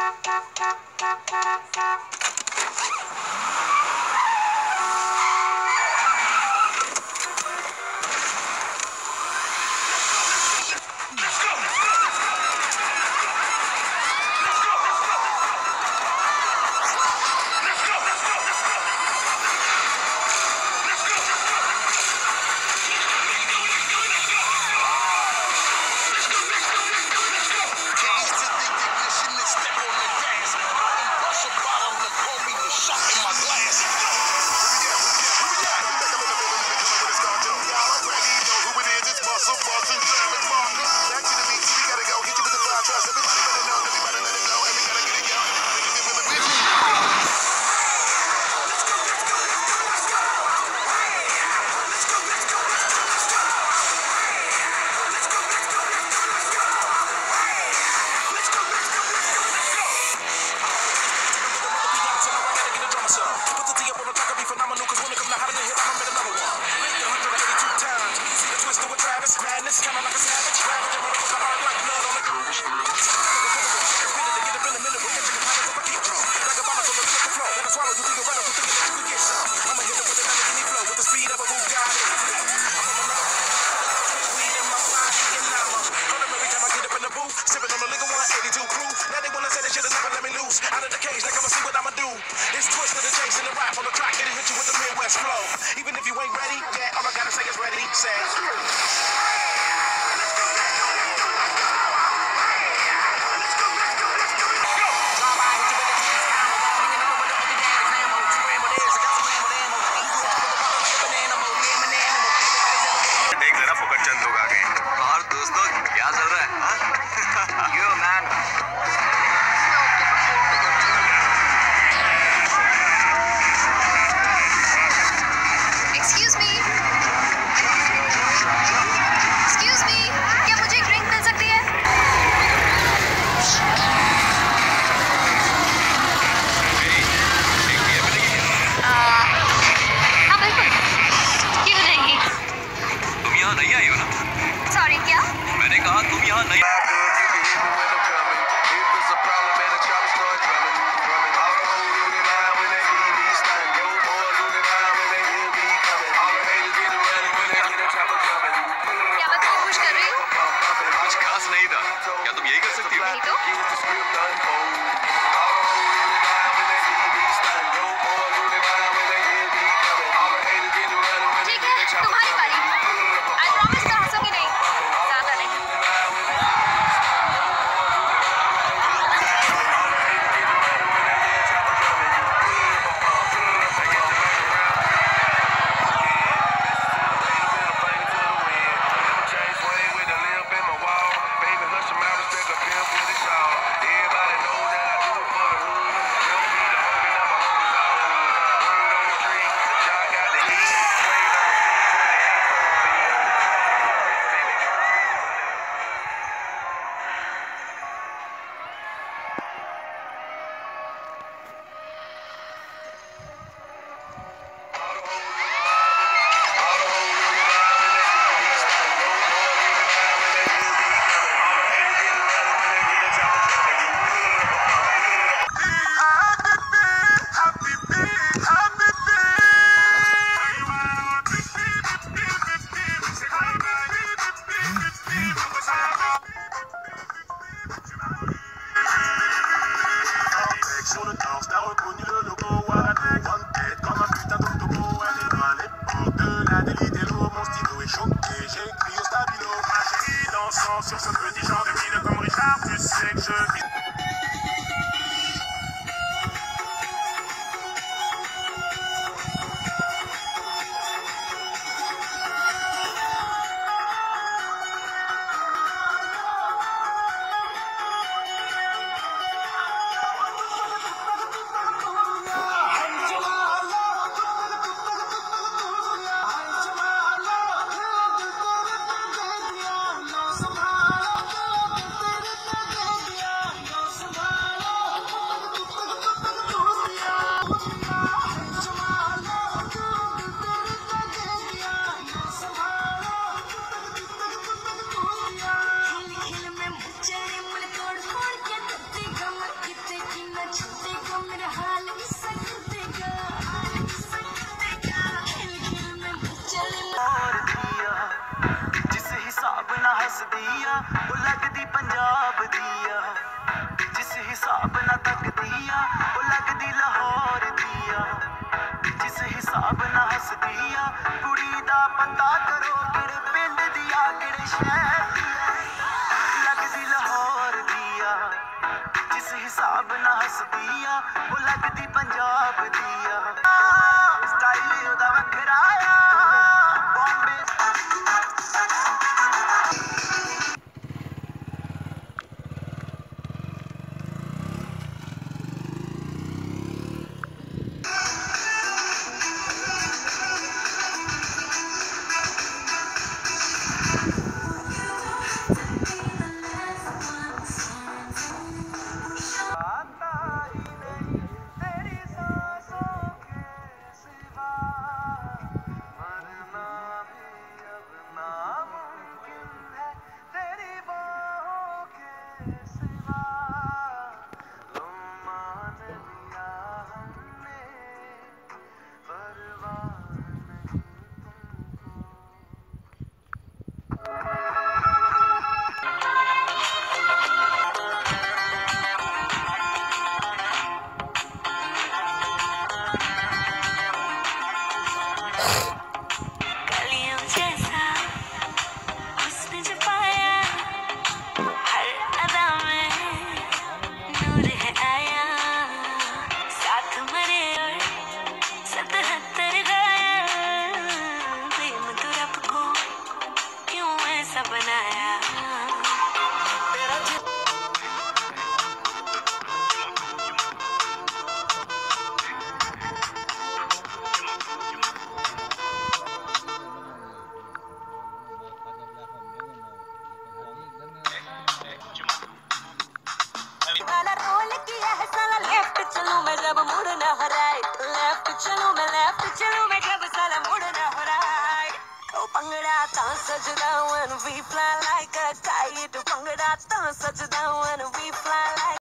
Sur ce petit genre de mine comme Richard, tu sais que je... हिसाब ना तकदिया वो लगदी लाहौर दिया जिस हिसाब ना हसदिया कुड़ी दा पता करो किड़े पिंड दिया किड़े शहर दिया लगदी लाहौर दिया जिस हिसाब ना हसदिया वो लगदी पंजाब दिया स्टाइल ओदा वखरा आ बॉम्बे बनाया लेफ्ट चलूं मैं जब मुड़ना हो राइट लेफ्ट चलूं मैं जब साला मुड़ना हो राइट ओ पंगड़ा ता सजदा when we fly like a kite पंगड़ा ता सजदा when we fly like